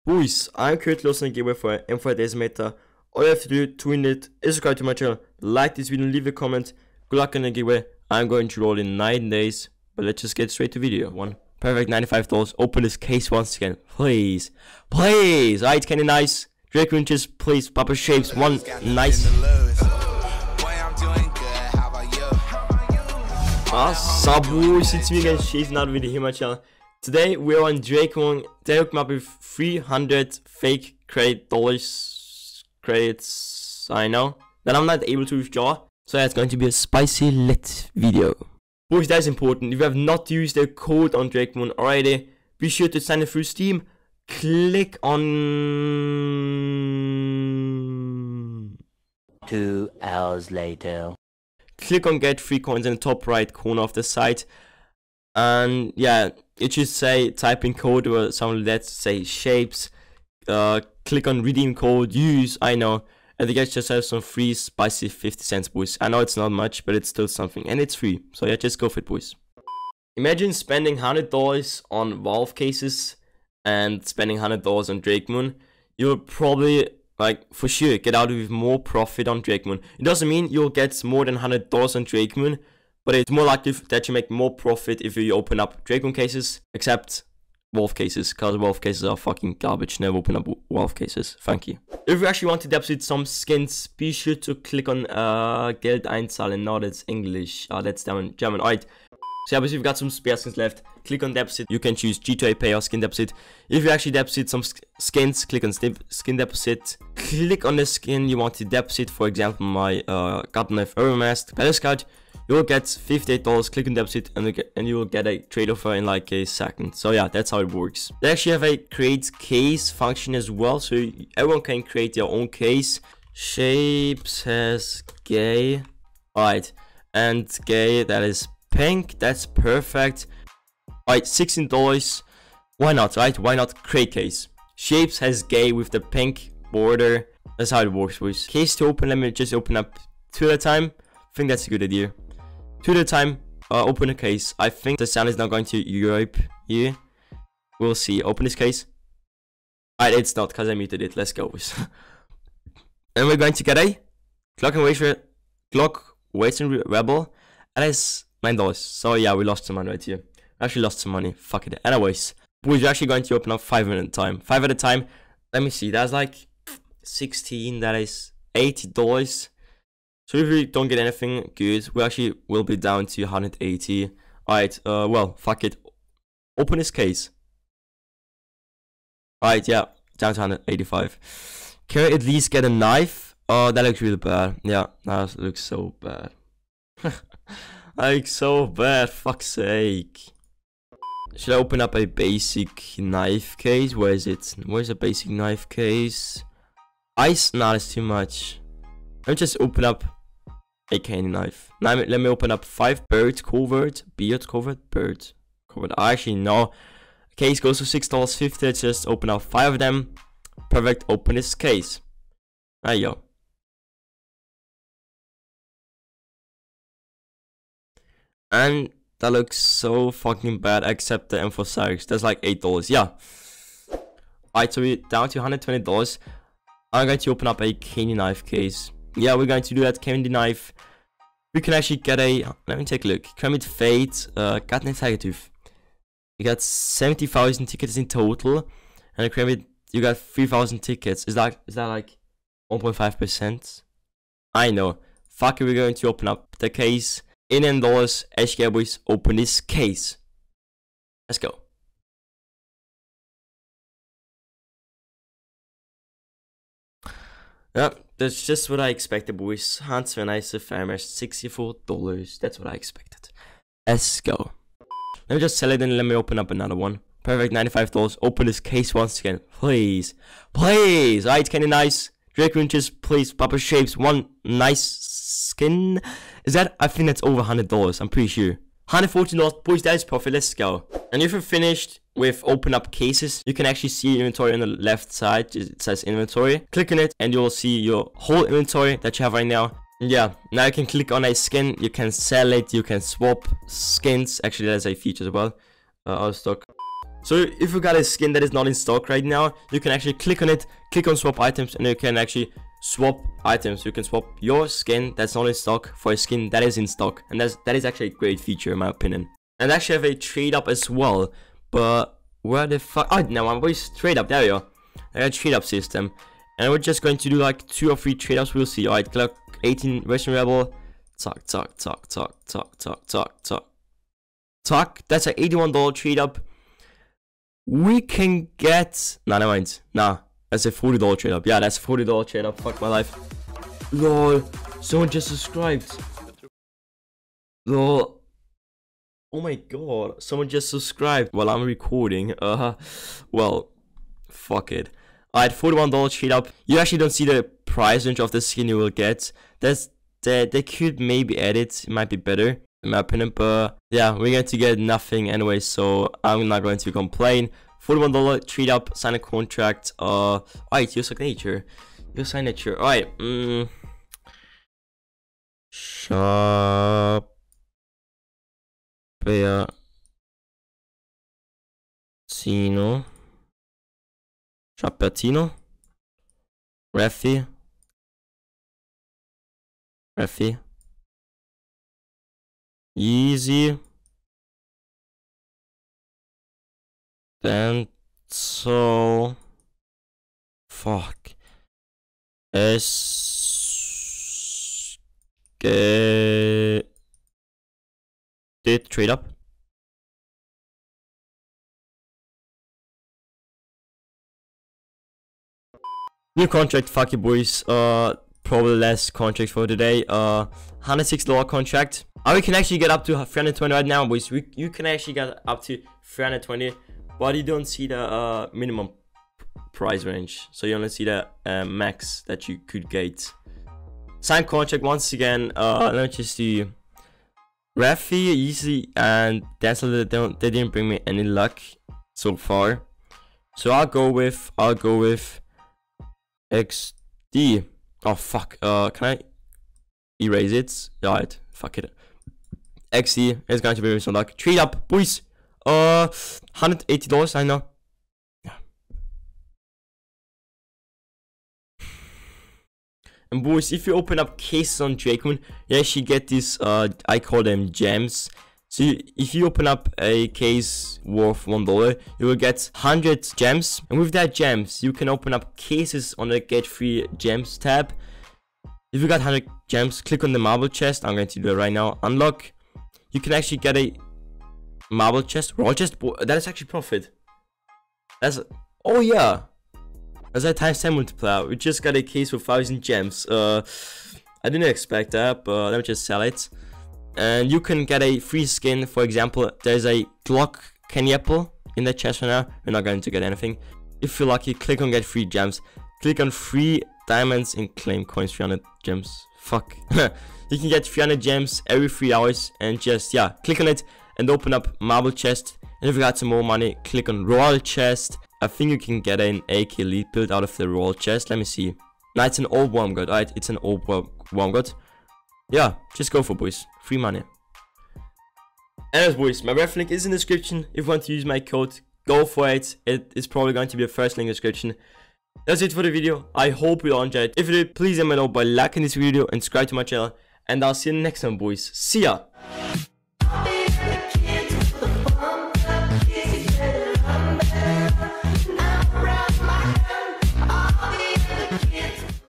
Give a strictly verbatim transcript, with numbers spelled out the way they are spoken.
Boys, I'm currently hosting a giveaway for M four Decimator. All you have to do to win it is subscribe to my channel, like this video and leave a comment. Good luck on the giveaway. I'm going to roll in nine days, but let's just get straight to video. One perfect ninety-five dollars. Open this case once again, please, please. Alright, Kenny, nice. Drake Winches, please. Papa Shapes, one nice. Ah, boys, it's me again, Shapes, another video here on my channel. Today we're on Drake one. They hooked me up with three hundred fake credit dollars credits. I know that I'm not able to withdraw, so it's going to be a spicy lit video. Boys, that's important. If you have not used the code on Drake Moon already, be sure to sign it through Steam. Click on Two hours later. Click on get free coins in the top right corner of the site, and yeah, it should say type in code or something like that, say Shapes. Uh, click on redeem code, use, I know, and you get yourself some free spicy fifty cents, boys. I know it's not much, but it's still something, and it's free, so yeah, just go for it, boys. Imagine spending one hundred dollars on Valve cases and spending one hundred dollars on Drake Moon. You'll probably, like, for sure, get out with more profit on Drake Moon. It doesn't mean you'll get more than one hundred dollars on Drake Moon, but it's more likely that you make more profit if you open up Drake Moon cases, except Valve cases, because Valve cases are fucking garbage. Never open up Valve cases. Thank you. If you actually want to deposit some skins, be sure to click on uh, Geld einzahlen. No, that's English. Uh, that's German. German. Alright. So yeah, but if you've got some spare skins left, click on deposit. You can choose G two A Pay or skin deposit. If you actually deposit some skins, click on skin deposit. Click on the skin you want to deposit. For example, my uh, Gotham Knife Mask Battle Scout. You will get fifty-eight dollars. Click on deposit, and you, get, and you will get a trade offer in like a second. So yeah, that's how it works. They actually have a create case function as well, so you, everyone can create their own case. Shapes has gay. Alright, and gay, that is pink. That's perfect. Alright, sixteen dollars. Why not, right? Why not create case? Shapes has gay with the pink border. That's how it works, boys. Case to open, let me just open up two at a time. I think that's a good idea. Two at a time, uh, open a case. I think the sound is now going to Europe here. We'll see. Open this case. Alright, it's not because I muted it. Let's go. And we're going to get a Clock and Wager, Clock, Waits and Rebel. And it's nine dollars. So yeah, we lost some money right here. We actually lost some money. Fuck it. Anyways, we're actually going to open up five at a time. Five at a time. Let me see. That's like sixteen. That is eighty dollars. So if we don't get anything good, we actually will be down to one hundred eighty. Alright, uh, well, fuck it. Open this case. Alright, yeah, down to one hundred eighty-five. Can we at least get a knife? Oh, that looks really bad. Yeah, that looks so bad. Like, so bad, fuck's sake. Should I open up a basic knife case? Where is it? Where's a basic knife case? Ice? Nah, that's too much. Let me just open up a candy knife. Now let me open up five bird covert, beard covert, bird covert. I actually know. Case goes for six dollars fifty. Just open up five of them. Perfect. Open this case. There you go. And that looks so fucking bad. Except the M four Cyrix. That's like eight dollars. Yeah. Alright, so we're down to one hundred twenty dollars. I'm going to open up a candy knife case. Yeah, we're going to do that candy knife. We can actually get a, let me take a look. Kermit Fate, uh, Cat Tiger Tooth. You got seventy thousand tickets in total. And Kermit, you got three thousand tickets. Is that, is that like one point five percent? I know. Fuck it, we're going to open up the case. In and dollars, H K boys, open this case. Let's go. Yep. That's just what I expected, boys. Hans Van Nice Farmers, sixty-four dollars. That's what I expected. Let's go. Let me just sell it and let me open up another one. Perfect, ninety-five dollars. Open this case once again. Please. Please. Alright, Kenny, nice. Drake Winches, please. Papa Shapes, one nice skin. Is that? I think that's over one hundred dollars. I'm pretty sure. one hundred fourteen dollars. Boys, that is profit. Let's go. And if you're finished with open up cases, you can actually see inventory on the left side. It says inventory. Click on it and you'll see your whole inventory that you have right now. Yeah, now you can click on a skin, you can sell it, you can swap skins. Actually, there's a feature as well. Uh, out of stock. So if you got a skin that is not in stock right now, you can actually click on it, click on swap items, and you can actually swap items. You can swap your skin that's not in stock for a skin that is in stock, and that's that is actually a great feature in my opinion. And I actually have a trade up as well, but where the fuck? Oh, no, I'm always trade up. There we go. I got a trade up system, and we're just going to do like two or three trade ups. We'll see. Alright, click eighteen Russian Rebel. Talk, talk, talk, talk, talk, talk, talk, talk, talk. That's an eighty-one dollar trade up. We can get. Nah, never mind. Nah, that's a forty dollar trade up. Yeah, that's a forty dollar trade up. Fuck my life. Lol. Someone just subscribed. Lol. Oh my god. Someone just subscribed while I'm recording. Uh, well, fuck it. Alright, forty-one dollar trade up. You actually don't see the price range of the skin you will get. That's that they could maybe edit. It might be better in my opinion, but yeah, we're going to get nothing anyway, so I'm not going to complain. forty-one dollar trade up, sign a contract. Uh, alright, your signature, your signature. Alright, mm. Shop. Tino. Shoppertino. Refi. Refi. Easy. Then so fuck. S get did trade up. New contract, fuck you boys. Uh, probably less contracts for today. Uh, one hundred six dollar contract. Uh, we can actually get up to three hundred twenty right now, boys. We you can actually get up to three hundred twenty, but you don't see the uh minimum price range. So you only see the uh, max that you could get. Sign contract once again. Uh, let me just do Refi, easy, and that's a little. They, don't, they didn't bring me any luck so far. So I'll go with I'll go with X D. Oh fuck. Uh, can I erase it? Alright, fuck it. X D is going to be some luck. Trade up, boys. Uh, one hundred eighty dollars. I know. Yeah. And boys, if you open up cases on Drakemoon, you actually get these. Uh, I call them gems. So you, if you open up a case worth one dollar, you will get one hundred gems, and with that gems, you can open up cases on the Get Free Gems tab. If you got one hundred gems, click on the marble chest. I'm going to do it right now. Unlock. You can actually get a marble chest, roll chest. That is actually profit. That's oh yeah. That's a times ten multiplier. We just got a case with one thousand gems. Uh, I didn't expect that, but let me just sell it. And you can get a free skin. For example, there's a Glock candy apple in the chest right now. You're not going to get anything. If you're lucky, click on get free gems. Click on free diamonds and claim coins. Three hundred gems. Fuck. You can get three hundred gems every three hours, and just yeah, click on it and open up marble chest. And if you got some more money, click on royal chest. I think you can get an A K elite build out of the royal chest. Let me see. No, it's an old worm god. Alright, it's an old worm god. Yeah, just go for boys. Free money. Anyways, boys, my ref link is in the description. If you want to use my code, go for it. It is probably going to be the first link in the description. That's it for the video. I hope you all enjoyed. If you did, please let me know by liking this video and subscribe to my channel. And I'll see you next time, boys. See ya!